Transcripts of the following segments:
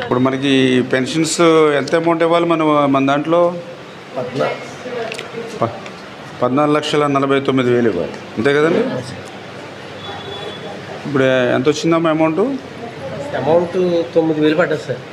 ఇప్పుడు మనకి పెన్షన్స్ ఎంత అమౌంట్ ఇవ్వాలి మన దాంట్లో 14,49,000 ఇవ్వాలి, అంతే కదండి? ఇప్పుడు ఎంత వచ్చిందమ్మా అమౌంట్? 9,000 పడ్డది సార్.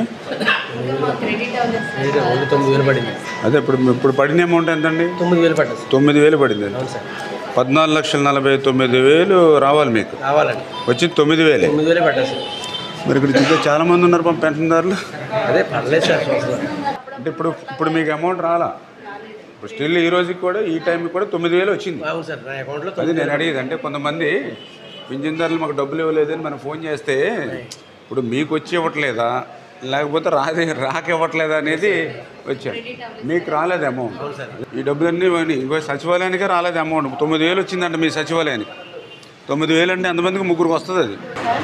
9,000 పడింది. అదే ఇప్పుడు పడిన అమౌంట్ ఎంతండి? 9,000 పడ్డది. 9,000 పడింది. అవును సార్. 14,49,000 రావాలి మీకు, రావాలండి. వచ్చింది 9,000. 9,000 పడ్డది సార్. మరి ఇక్కడ చూస్తే చాలామంది ఉన్నారు పెన్షన్దారులు. అదే పర్లేదు సార్. అంటే ఇప్పుడు మీకు అమౌంట్ రాలా? ఇప్పుడు స్టిల్ ఈ రోజుకి కూడా ఈ టైంకి కూడా 9,000 వచ్చింది. అవును సార్, నా అకౌంట్లో. అది నేను అడిగేది. అంటే కొంతమంది పింఛన్దారులు మాకు డబ్బులు ఇవ్వలేదని మనం ఫోన్ చేస్తే ఇప్పుడు మీకు వచ్చి ఇవ్వట్లేదా లేకపోతే రాక ఇవ్వట్లేదా అనేది వచ్చారు. మీకు రాలేదు అమౌంట్. ఈ డబ్బులన్నీ ఇంకో సచివాలయానికే రాలేదు అమౌంట్. 9,000 వచ్చిందంట మీ సచివాలయానికి. 9,000 అంటే ఎంతమందికి ముగ్గురికి వస్తుంది అది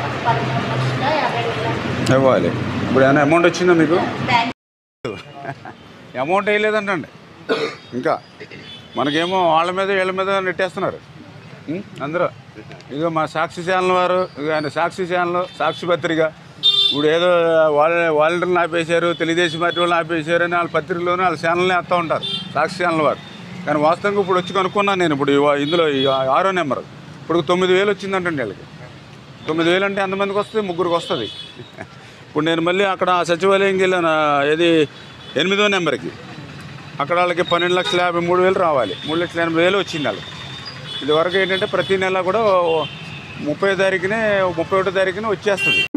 ఇవ్వాలి. ఇప్పుడు ఏమైనా అమౌంట్ వచ్చిందా మీకు? అమౌంట్ వేయలేదంటండి ఇంకా. మనకేమో వాళ్ళ మీద వీళ్ళ మీద నెట్టేస్తున్నారు అందరూ. ఇదిగో మా సాక్షి ఛానల్ వారు, ఆయన సాక్షి ఛానల్, సాక్షి పత్రిక ఇప్పుడు ఏదో వాలంటీర్లను ఆపేశారు, తెలుగుదేశం పార్టీ వాళ్ళని ఆపేశారు అని వాళ్ళ పత్రికలోనే వాళ్ళ ఛానల్ని వేస్తూ ఉంటారు, సాక్షి ఛానల్ వారు. కానీ వాస్తవంగా ఇప్పుడు వచ్చి కనుక్కున్నాను నేను. ఇప్పుడు ఇందులో 6వ నెంబర్ ఇప్పుడు 9,000 వచ్చిందంటండి వీళ్ళకి. 9,000 అంటే ఎంతమందికి వస్తుంది? ముగ్గురికి వస్తుంది. ఇప్పుడు నేను మళ్ళీ అక్కడ సచివాలయంకి వెళ్ళాను, ఏది 8వ నెంబర్కి. అక్కడ వాళ్ళకి 12,53,000 రావాలి. 3,80,000 వచ్చింది వాళ్ళకి. ఇదివరకు ఏంటంటే ప్రతి నెల కూడా 30వ తారీఖునే 31వ తారీఖునే వచ్చేస్తుంది.